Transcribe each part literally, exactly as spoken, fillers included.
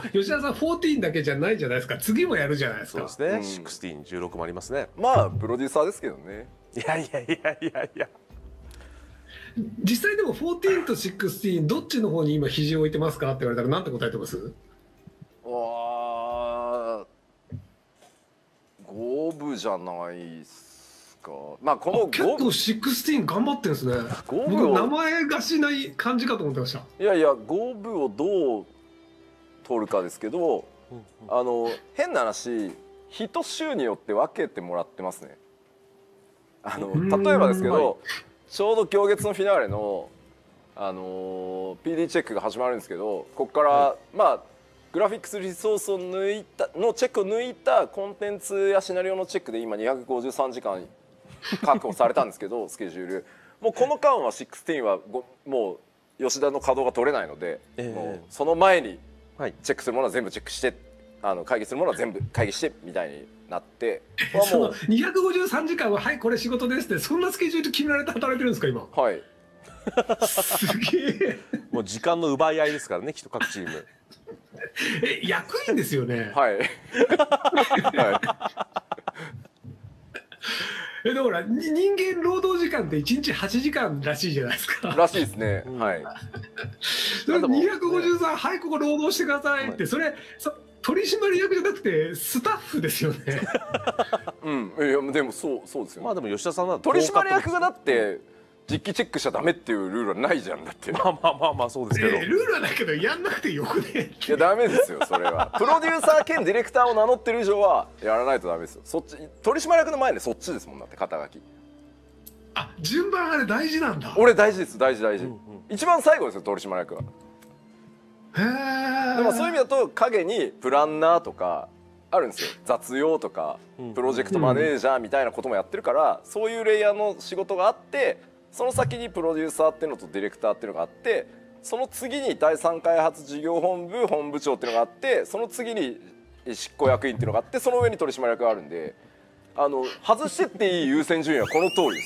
吉田さんじゅうよんだけじゃないじゃないですか。次もやるじゃないですか。 そうですね、じゅうろく、じゅうろくもありますね。 まあプロデューサーですけどね。 いやいやいやいやいや、 実際でもじゅうよんとじゅうろくどっちの方に今肘を置いてますかって言われたらなんて答えてます？ わあ、五分じゃないっすか。まあこの結構じゅうろく頑張ってるんですね。 五分を僕名前がしない感じかと思ってました。 いやいや五分をどう取るかですけど、あの変な話、人週によって分けてもらってますね。あの例えばですけど、はい、ちょうど行月のフィナーレの、あのー、ピーディー チェックが始まるんですけど、ここから、はい、まあグラフィックスリソースを抜いたのチェックを抜いたコンテンツやシナリオのチェックで今にひゃくごじゅうさんじかん確保されたんですけどスケジュールもうこの間はじゅうろくはごもう吉田の稼働が取れないので、えー、もうその前にチェックするものは全部チェックして、あの会議するものは全部会議してみたいになって、 そのにひゃくごじゅうさんじかんははいこれ仕事ですって、そんなスケジュール決められて働いてるんですか今？ はい。 すげえ。 もう時間の奪い合いですからね、きっと各チーム。 え、役員ですよね。 はい。はいえ、だから人間労働時間っていちにちはちじかんらしいじゃないですか。 らしいですね。はい。 それにひゃくごじゅうさん、ね、はいここ労働してくださいって、はい、それそ取締役じゃなくてスタッフですよね。 うん、いやでもそうそうですよ、ね。 まあでも吉田さんは取締役がだって実機チェックしちゃダメっていうルールはないじゃんだって。 まあまあまあまあそうですけど。 えー、ルールはないけどやんなくてよくね。 いやダメですよそれは。プロデューサー兼ディレクターを名乗ってる以上はやらないとダメですよ。そっち取締役の前でそっちですもんだって肩書き。 あ、順番あれ大事なんだ。 俺大事です大事大事。うんうん、一番最後ですよ取締役は。 へえ。 でもそういう意味だと影にプランナーとかあるんですよ。雑用とかプロジェクトマネージャーみたいなこともやってるから、うん、そういうレイヤーの仕事があって、その先にプロデューサーっていうのとディレクターっていうのがあって、その次に第三開発事業本部本部長っていうのがあって、その次に執行役員っていうのがあって、その上に取締役があるんで、あの外してっていい優先順位はこの通りです。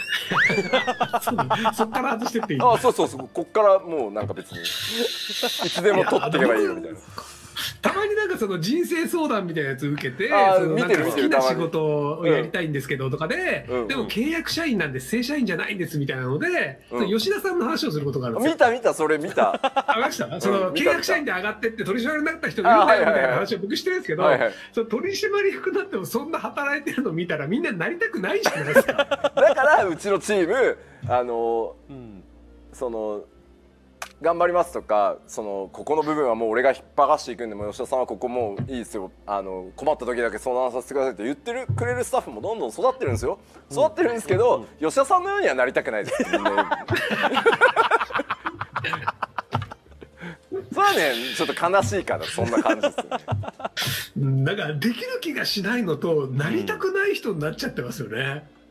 そっから外してっていい。 あ、そうそうそう、こっからもうなんか別にいつでも取っていけばいいよみたいな。 たまになんかその人生相談みたいなやつ受けて、そのなんか好きな仕事をやりたいんですけどとかで、でも契約社員なんで正社員じゃないんですみたいなので、吉田さんの話をすることがあるんですよ。 見た見たそれ見た。 ありました。その契約社員で上がってって取締役になった人いるんだよみたいな話を僕してるんですけど、その取締役になってもそんな働いてるの見たらみんななりたくないじゃないですか。 だからうちのチームあの、うん、その頑張りますとか、そのここの部分はもう俺が引っ張がしていくんで、もう吉田さんはここもういいですよ、あの困った時だけ相談させてくださいって言ってるくれるスタッフもどんどん育ってるんですよ。育ってるんですけど、うん、吉田さんのようにはなりたくないです。みんなそれはねちょっと悲しいからそんな感じですよね。 なんかできる気がしないのとなりたくない人になっちゃってますよね。